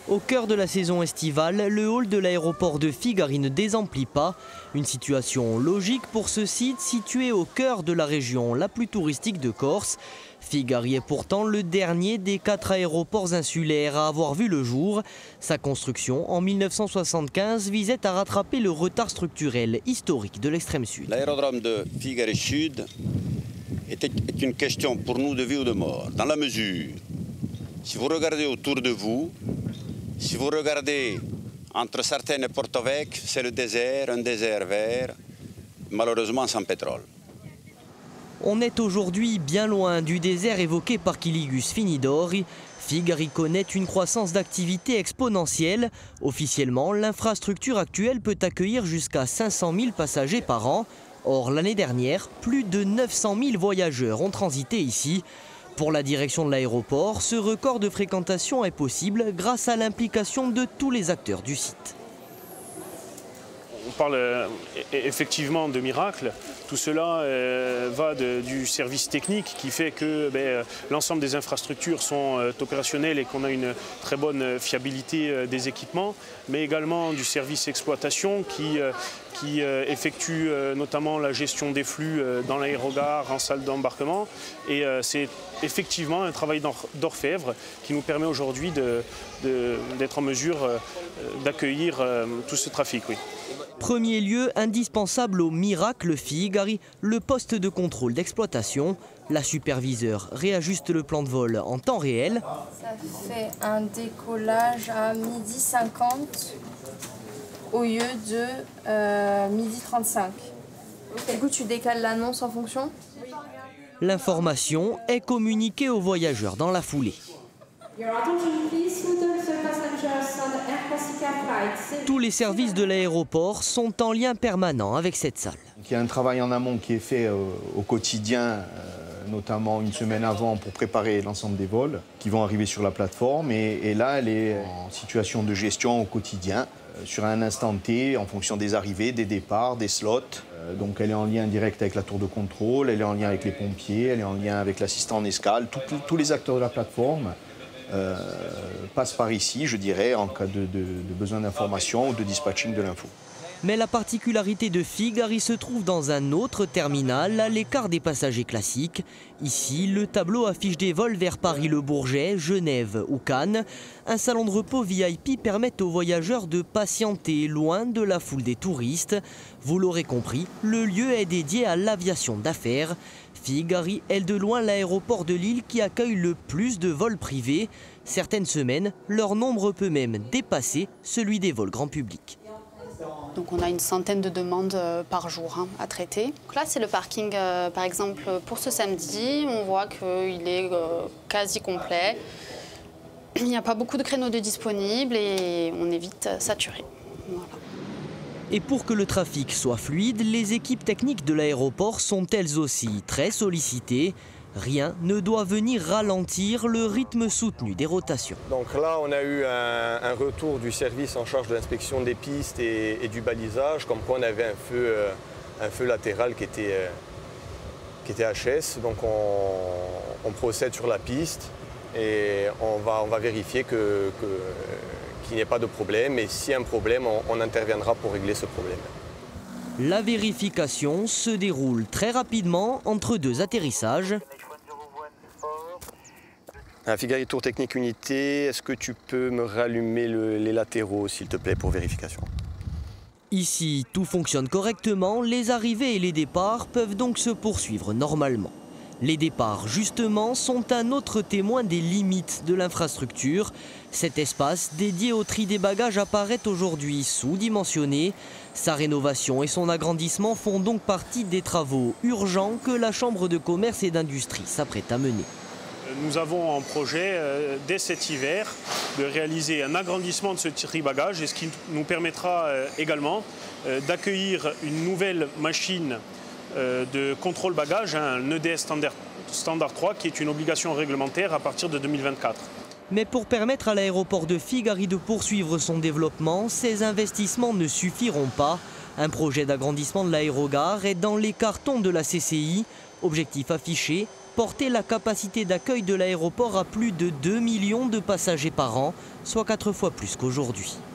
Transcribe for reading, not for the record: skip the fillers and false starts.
Au cœur de la saison estivale, le hall de l'aéroport de Figari ne désemplit pas. Une situation logique pour ce site situé au cœur de la région la plus touristique de Corse. Figari est pourtant le dernier des 4 aéroports insulaires à avoir vu le jour. Sa construction en 1975 visait à rattraper le retard structurel historique de l'extrême sud. L'aérodrome de Figari Sud est une question pour nous de vie ou de mort, dans la mesure, si vous regardez autour de vous, si vous regardez entre certaines et Porto Vecchio, c'est le désert, un désert vert, malheureusement sans pétrole. On est aujourd'hui bien loin du désert évoqué par Kiligus Finidori. Figari connaît une croissance d'activité exponentielle. Officiellement, l'infrastructure actuelle peut accueillir jusqu'à 500 000 passagers par an. Or, l'année dernière, plus de 900 000 voyageurs ont transité ici. Pour la direction de l'aéroport, ce record de fréquentation est possible grâce à l'implication de tous les acteurs du site. On parle effectivement de miracle. Tout cela va du service technique qui fait que l'ensemble des infrastructures sont opérationnelles et qu'on a une très bonne fiabilité des équipements, mais également du service exploitation qui effectue notamment la gestion des flux dans l'aérogare, en salle d'embarquement. Et c'est effectivement un travail d'orfèvre qui nous permet aujourd'hui d'être en mesure d'accueillir tout ce trafic. Oui. Premier lieu indispensable au miracle Figari, le poste de contrôle d'exploitation. La superviseure réajuste le plan de vol en temps réel. Ça fait un décollage à 12h50 au lieu de 12h35. Du coup, tu décales l'annonce en fonction? L'information est communiquée aux voyageurs dans la foulée. Tous les services de l'aéroport sont en lien permanent avec cette salle. Il y a un travail en amont qui est fait au quotidien, notamment une semaine avant pour préparer l'ensemble des vols qui vont arriver sur la plateforme. Et là, elle est en situation de gestion au quotidien, sur un instant T, en fonction des arrivées, des départs, des slots. Donc elle est en lien direct avec la tour de contrôle, elle est en lien avec les pompiers, elle est en lien avec l'assistant en escale. Tous les acteurs de la plateforme passent par ici, je dirais, en cas de besoin d'information ou de dispatching de l'info. Mais la particularité de Figari se trouve dans un autre terminal, à l'écart des passagers classiques. Ici, le tableau affiche des vols vers Paris-Le Bourget, Genève ou Cannes. Un salon de repos VIP permet aux voyageurs de patienter loin de la foule des touristes. Vous l'aurez compris, le lieu est dédié à l'aviation d'affaires. Figari est de loin l'aéroport de Lille qui accueille le plus de vols privés. Certaines semaines, leur nombre peut même dépasser celui des vols grand public. Donc on a une centaine de demandes par jour à traiter. Donc là, c'est le parking, par exemple, pour ce samedi. On voit qu'il est quasi complet. Il n'y a pas beaucoup de créneaux de disponibles et on est vite saturé. Voilà. Et pour que le trafic soit fluide, les équipes techniques de l'aéroport sont elles aussi très sollicitées. Rien ne doit venir ralentir le rythme soutenu des rotations. Donc là, on a eu un retour du service en charge de l'inspection des pistes et du balisage, comme quoi on avait un feu latéral qui était HS. Donc on procède sur la piste et on va vérifier qu'il n'y ait pas de problème. Et s'il y a un problème, on interviendra pour régler ce problème. La vérification se déroule très rapidement entre 2 atterrissages. Figari Tour Technique Unité, est-ce que tu peux me rallumer les latéraux, s'il te plaît, pour vérification? Ici, tout fonctionne correctement, les arrivées et les départs peuvent donc se poursuivre normalement. Les départs, justement, sont un autre témoin des limites de l'infrastructure. Cet espace dédié au tri des bagages apparaît aujourd'hui sous-dimensionné. Sa rénovation et son agrandissement font donc partie des travaux urgents que la Chambre de commerce et d'industrie s'apprête à mener. Nous avons en projet, dès cet hiver, de réaliser un agrandissement de ce tri-bagages, et ce qui nous permettra également d'accueillir une nouvelle machine de contrôle bagage, un EDS Standard 3, qui est une obligation réglementaire à partir de 2024. Mais pour permettre à l'aéroport de Figari de poursuivre son développement, ces investissements ne suffiront pas. Un projet d'agrandissement de l'aérogare est dans les cartons de la CCI. Objectif affiché, porter la capacité d'accueil de l'aéroport à plus de 2 millions de passagers par an, soit 4 fois plus qu'aujourd'hui.